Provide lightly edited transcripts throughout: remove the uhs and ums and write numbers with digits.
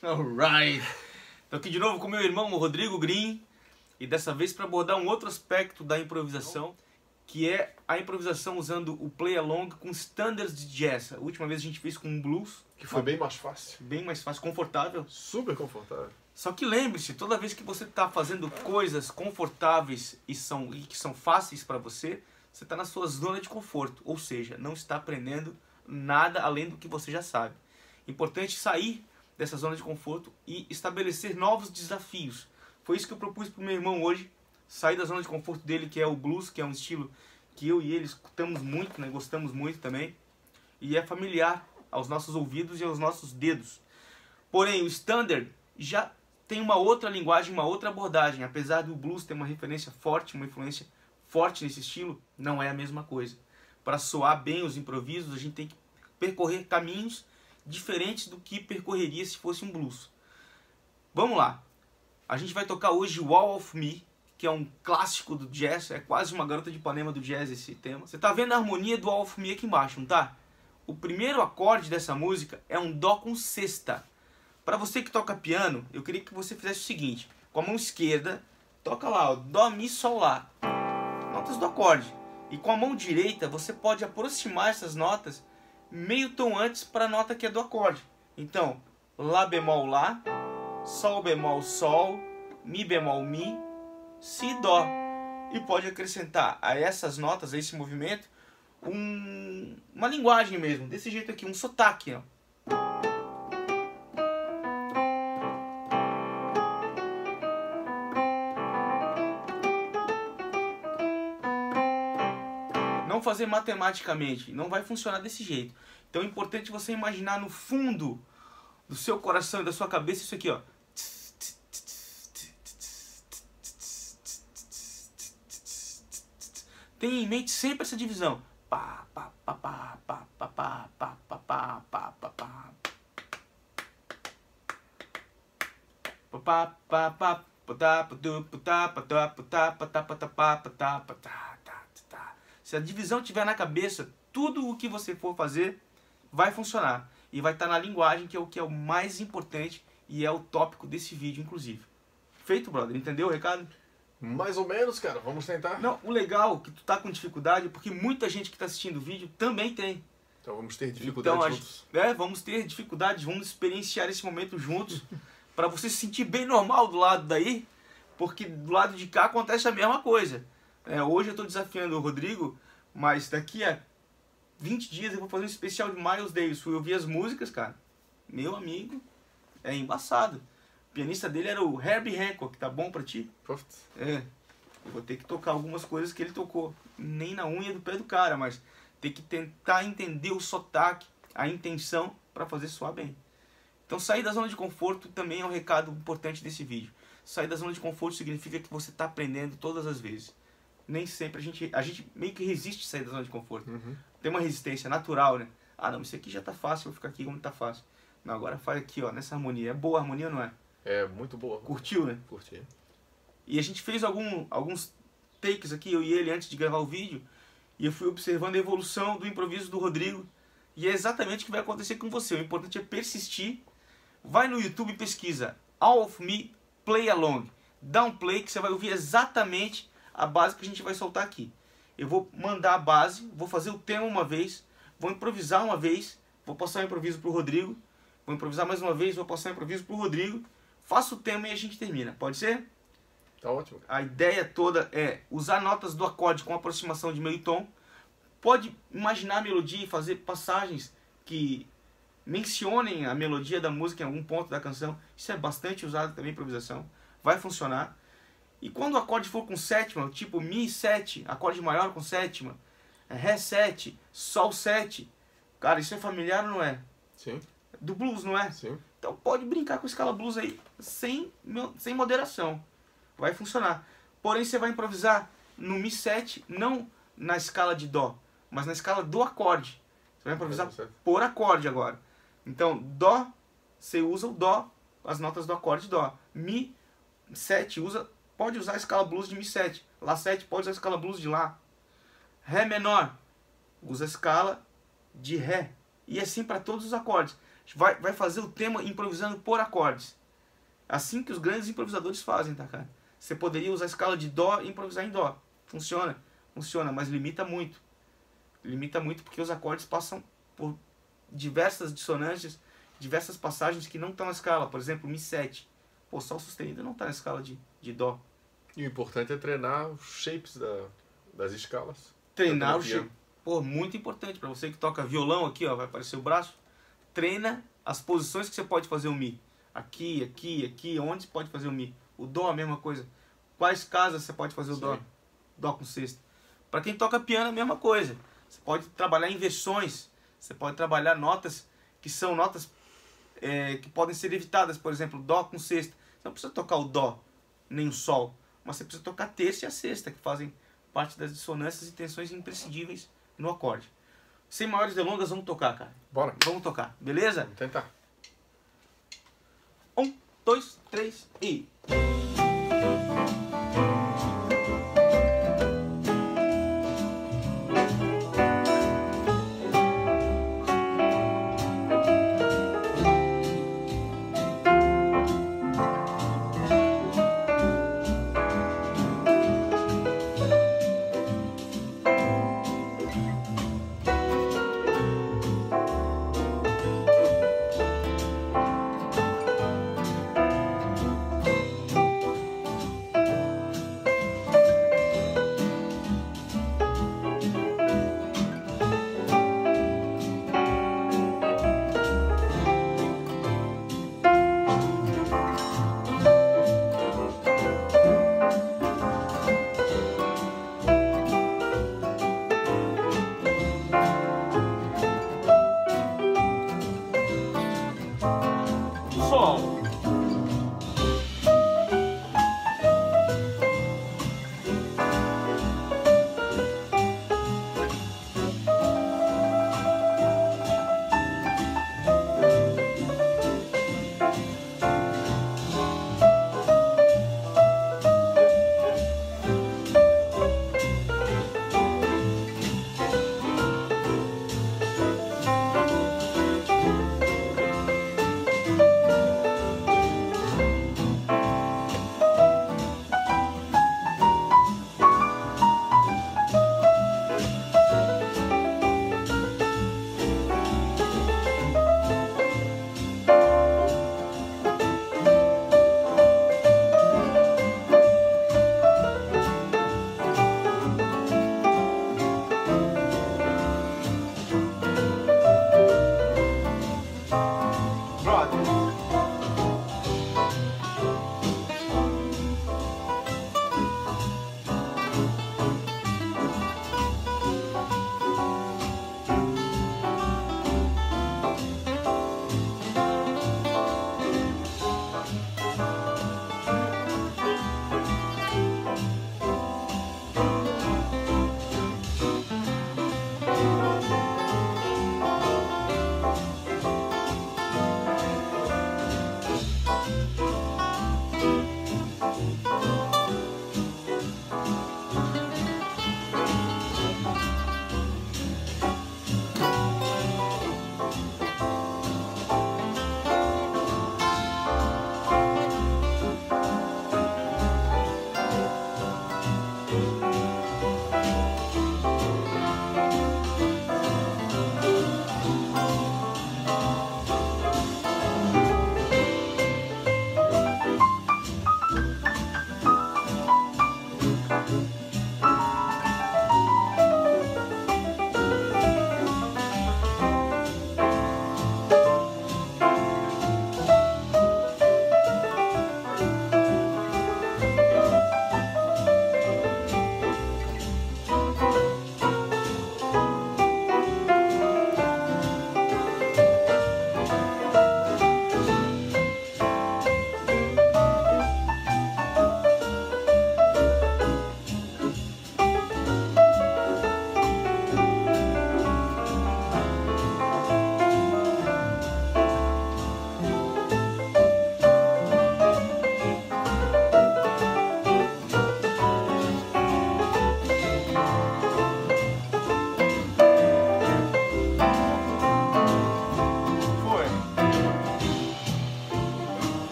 Alright! Estou aqui de novo com meu irmão, o Rodrigo Green, e dessa vez para abordar um outro aspecto da improvisação, que é a improvisação usando o play along com standards de jazz. A última vez a gente fez com um blues. Que foi bem mais fácil. Bem mais fácil, confortável. Super confortável. Só que lembre-se, toda vez que você está fazendo coisas confortáveis e que são fáceis para você, você está na sua zona de conforto. Ou seja, não está aprendendo nada além do que você já sabe. Importante sair dessa zona de conforto e estabelecer novos desafios. Foi isso que eu propus para o meu irmão hoje. Sair da zona de conforto dele, que é o blues, que é um estilo que eu e ele escutamos muito, né? Gostamos muito também. E é familiar aos nossos ouvidos e aos nossos dedos. Porém, o standard já tem uma outra linguagem, uma outra abordagem. Apesar do blues ter uma referência forte, uma influência forte nesse estilo, não é a mesma coisa. Para soar bem os improvisos, a gente tem que percorrer caminhos diferentes do que percorreria se fosse um blues. Vamos lá. A gente vai tocar hoje Wall of Me, que é um clássico do jazz, é quase uma garota de Ipanema do jazz esse tema. Você tá vendo a harmonia do Wall of Me aqui embaixo, não tá? O primeiro acorde dessa música é um dó com sexta. Para você que toca piano, eu queria que você fizesse o seguinte: com a mão esquerda, toca lá, ó, dó, mi, sol, lá, notas do acorde. E com a mão direita, você pode aproximar essas notas meio tom antes para a nota que é do acorde. Então, lá bemol, lá, sol bemol, sol, mi bemol, mi, si, dó. E pode acrescentar a essas notas, a esse movimento, uma linguagem mesmo, desse jeito aqui, um sotaque, ó. Não fazer matematicamente, não vai funcionar desse jeito. Então é importante você imaginar no fundo do seu coração e da sua cabeça isso aqui, ó. Tenha em mente sempre essa divisão. Pá, pá, pá, pá, pá, pá, pá, pá, pá, pá, pá, pá, pá. Pá, pá, pá, se a divisão estiver na cabeça, tudo o que você for fazer vai funcionar. E vai estar na linguagem, que é o mais importante e é o tópico desse vídeo, inclusive. Feito, brother? Entendeu o recado? Mais ou menos, cara. Vamos tentar. Não, o legal é que tu tá com dificuldade, porque muita gente que está assistindo o vídeo também tem. Então vamos ter dificuldade juntos. Vamos ter dificuldades, vamos experienciar esse momento juntos, para você se sentir bem normal do lado daí, porque do lado de cá acontece a mesma coisa. Hoje eu estou desafiando o Rodrigo, mas daqui a 20 dias eu vou fazer um especial de Miles Davis. Fui ouvir as músicas, cara. Meu amigo, é embaçado. O pianista dele era o Herbie Hancock, tá bom pra ti? Eu vou ter que tocar algumas coisas que ele tocou. Nem na unha do pé do cara, mas tem que tentar entender o sotaque, a intenção para fazer soar bem. Então sair da zona de conforto também é um recado importante desse vídeo. Sair da zona de conforto significa que você está aprendendo todas as vezes. Nem sempre a gente meio que resiste a sair da zona de conforto. Tem uma resistência natural, né? Ah, não, isso aqui já tá fácil, eu vou ficar aqui como tá fácil. Não, agora faz aqui, ó, nessa harmonia. É boa a harmonia ou não é? É muito boa. Curtiu, né? Curti. E a gente fez alguns takes aqui, eu e ele, antes de gravar o vídeo. E eu fui observando a evolução do improviso do Rodrigo. E é exatamente o que vai acontecer com você. O importante é persistir. Vai no YouTube e pesquisa All of Me Play Along. Dá um play que você vai ouvir exatamente a base que a gente vai soltar aqui. Eu vou mandar a base, vou fazer o tema uma vez, vou improvisar uma vez, vou passar o improviso para o Rodrigo, vou improvisar mais uma vez, vou passar o improviso para o Rodrigo, faço o tema e a gente termina. Pode ser? Tá ótimo. A ideia toda é usar notas do acorde com aproximação de meio tom. Pode imaginar a melodia e fazer passagens que mencionem a melodia da música em algum ponto da canção. Isso é bastante usado também em improvisação. Vai funcionar. E quando o acorde for com sétima, tipo Mi 7, acorde maior com sétima, Ré 7, Sol 7, cara, isso é familiar ou não é? Sim. Do blues, não é? Sim. Então pode brincar com a escala blues aí, sem moderação. Vai funcionar. Porém, você vai improvisar no Mi 7, não na escala de Dó, mas na escala do acorde. Você vai improvisar por acorde agora. Então, Dó, você usa o Dó, as notas do acorde Dó. Mi 7 pode usar a escala blues de Mi 7. Lá 7 pode usar a escala blues de Lá. Ré menor, usa a escala de Ré. E assim para todos os acordes. vai fazer o tema improvisando por acordes. Assim que os grandes improvisadores fazem, tá, cara? Você poderia usar a escala de Dó e improvisar em Dó. Funciona, mas limita muito. Limita muito porque os acordes passam por diversas dissonâncias, diversas passagens que não estão na escala. Por exemplo, Mi7. Pô, Sol sustenido não está na escala de Dó. E o importante é treinar os shapes das escalas. Treinar o shape. Pô, muito importante. Para você que toca violão aqui, ó, vai aparecer o braço. Treina as posições que você pode fazer o Mi. Aqui, aqui, aqui. Onde você pode fazer o Mi? O Dó, a mesma coisa. Quais casas você pode fazer o Dó? Dó com sexta. Para quem toca piano, a mesma coisa. Você pode trabalhar inversões. Você pode trabalhar notas que são notas que podem ser evitadas. Por exemplo, Dó com sexta. Você não precisa tocar o Dó, nem o Sol. Mas você precisa tocar a terça e a sexta, que fazem parte das dissonâncias e tensões imprescindíveis no acorde. Sem maiores delongas, vamos tocar, cara. Bora. Vamos tocar, beleza? Vamos tentar. 1, 2, 3 e...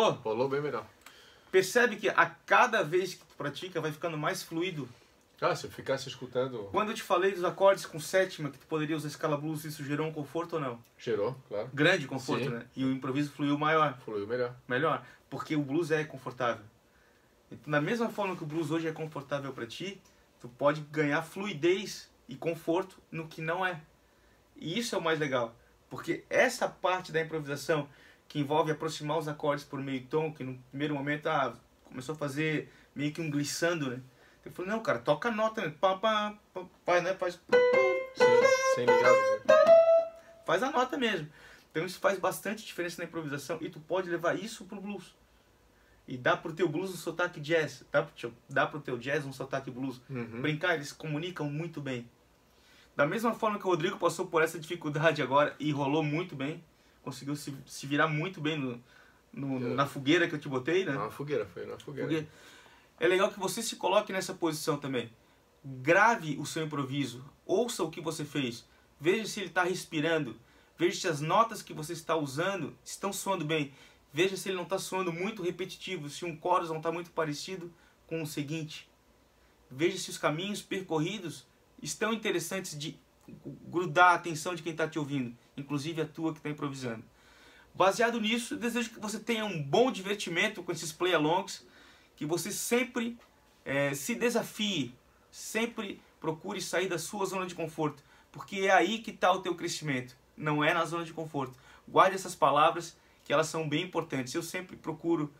Rolou? Rolou bem melhor. Percebe que a cada vez que tu pratica vai ficando mais fluido. Ah, se eu ficasse escutando... Quando eu te falei dos acordes com sétima, que tu poderia usar escala blues, isso gerou um conforto ou não? Gerou, claro. Grande conforto, Sim. né? E o improviso fluiu maior. Fluiu melhor. Melhor. Porque o blues é confortável. Então, da mesma forma que o blues hoje é confortável para ti, tu pode ganhar fluidez e conforto no que não é. E isso é o mais legal. Porque essa parte da improvisação que envolve aproximar os acordes por meio tom, que no primeiro momento começou a fazer meio que um glissando, né? Eu falei, não, cara, toca a nota, né? Pá, pá, pá, pá, né? Faz... Sim, sem ligado, né? Faz a nota mesmo. Então isso faz bastante diferença na improvisação e tu pode levar isso pro blues. E dá pro teu blues um sotaque jazz, dá pro teu jazz um sotaque blues. Brincar, eles comunicam muito bem. Da mesma forma que o Rodrigo passou por essa dificuldade agora e rolou muito bem, conseguiu se virar muito bem na fogueira que eu te botei, né? Na fogueira, foi na fogueira. É legal que você se coloque nessa posição também. Grave o seu improviso, ouça o que você fez, veja se ele está respirando, veja se as notas que você está usando estão soando bem, veja se ele não está soando muito repetitivo, se um chorus não está muito parecido com o seguinte. Veja se os caminhos percorridos estão interessantes de grudar a atenção de quem está te ouvindo, inclusive a tua que está improvisando. Baseado nisso, desejo que você tenha um bom divertimento com esses play-alongs, que você sempre se desafie, sempre procure sair da sua zona de conforto, porque é aí que está o teu crescimento, não é na zona de conforto. Guarde essas palavras, que elas são bem importantes. Eu sempre procuro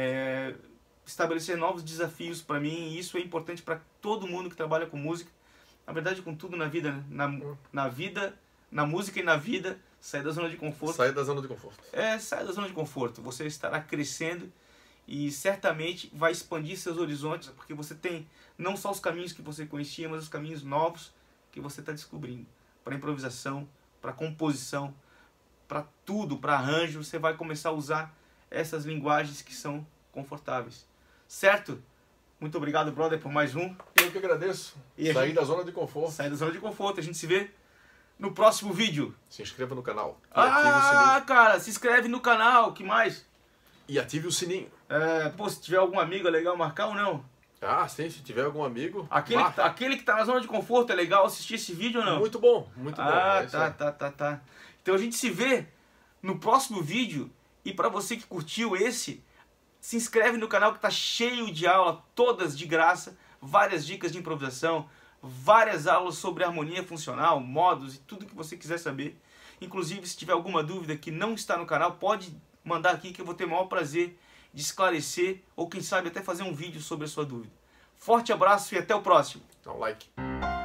estabelecer novos desafios para mim, e isso é importante para todo mundo que trabalha com música, na verdade com tudo na vida, né? Na vida, na música e na vida, sair da zona de conforto. Sair da zona de conforto. Sair da zona de conforto, você estará crescendo e certamente vai expandir seus horizontes, porque você tem não só os caminhos que você conhecia, mas os caminhos novos que você está descobrindo. Para improvisação, para composição, para tudo, para arranjo, você vai começar a usar essas linguagens que são confortáveis. Certo? Muito obrigado, brother, por mais um. Eu que agradeço. Sair da zona de conforto. Sair da zona de conforto. A gente se vê no próximo vídeo. Se inscreva no canal. E ative o sininho. Cara, se inscreve no canal. Que mais? E ative o sininho. Pô, se tiver algum amigo é legal marcar ou não? Ah, sim, se tiver algum amigo. Aquele que tá na zona de conforto, é legal assistir esse vídeo ou não? Muito bom, muito bom. Tá. Então a gente se vê no próximo vídeo. E pra você que curtiu esse, se inscreve no canal que tá cheio de aula, todas de graça, várias dicas de improvisação, várias aulas sobre harmonia funcional, modos e tudo que você quiser saber. Inclusive, se tiver alguma dúvida que não está no canal, pode mandar aqui que eu vou ter o maior prazer de esclarecer ou quem sabe até fazer um vídeo sobre a sua dúvida. Forte abraço e até o próximo. Dá um like.